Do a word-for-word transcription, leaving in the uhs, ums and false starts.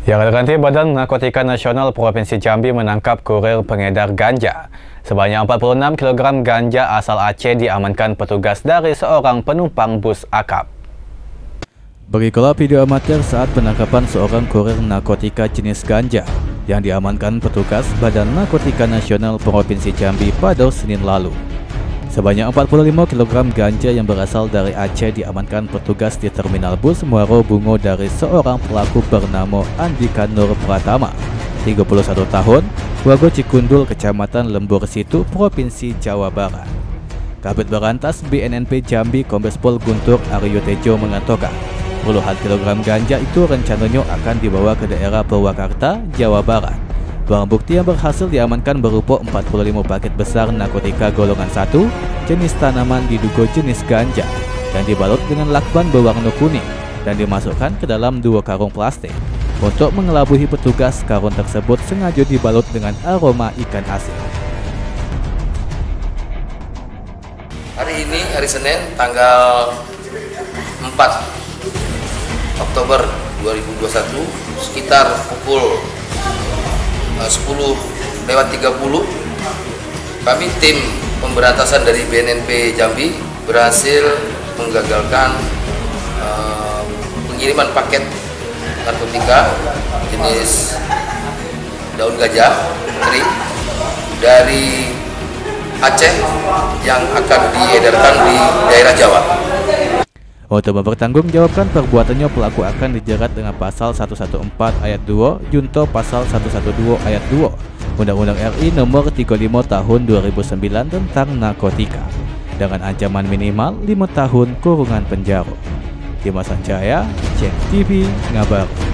Yang terganti Badan Narkotika Nasional Provinsi Jambi menangkap kurir pengedar ganja. Sebanyak empat puluh enam kilogram ganja asal Aceh diamankan petugas dari seorang penumpang bus akap. Berikutlah video amatir saat penangkapan seorang kurir narkotika jenis ganja yang diamankan petugas Badan Narkotika Nasional Provinsi Jambi pada Senin lalu. Sebanyak empat puluh lima kilogram ganja yang berasal dari Aceh diamankan petugas di Terminal Bus Muaro Bungo dari seorang pelaku bernama Andika Nur Pratama, tiga puluh satu tahun, warga Cikundul, Kecamatan Lembur Situ, Provinsi Jawa Barat. Kabid Berantas B N N P Jambi Kombes Pol Guntur Aryo Tejo mengatakan, puluhan kilogram ganja itu rencananya akan dibawa ke daerah Purwakarta, Jawa Barat. Barang bukti yang berhasil diamankan berupa empat puluh lima paket besar narkotika golongan satu, jenis tanaman diduga jenis ganja, dan dibalut dengan lakban berwarna kuning dan dimasukkan ke dalam dua karung plastik. Untuk mengelabuhi petugas, karung tersebut sengaja dibalut dengan aroma ikan asin. Hari ini, hari Senin, tanggal empat Oktober dua ribu dua puluh satu, sekitar pukul sepuluh lewat tiga puluh, kami tim pemberantasan dari B N N P Jambi berhasil menggagalkan uh, pengiriman paket narkotika jenis daun gajah kering dari Aceh yang akan diedarkan di daerah Jawa. Untuk mempertanggungjawabkan perbuatannya, pelaku akan dijerat dengan pasal seratus empat belas ayat dua, junto pasal seratus dua belas ayat dua, Undang-Undang R I nomor tiga puluh lima tahun dua ribu sembilan tentang narkotika, dengan ancaman minimal lima tahun kurungan penjara. Dimas Sanjaya, Cek T V, Ngabar.